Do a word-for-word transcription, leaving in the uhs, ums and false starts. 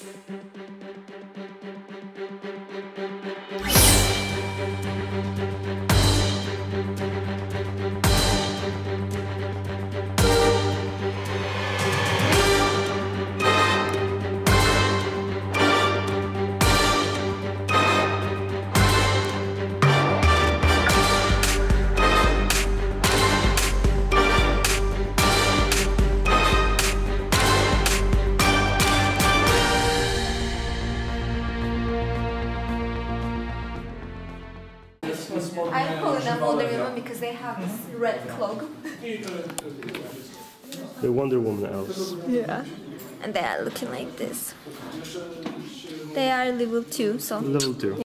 I'm calling them Wonder Woman because they have this red cloak. The Wonder Woman elves. Yeah. And they are looking like this. They are level two, so... Level two.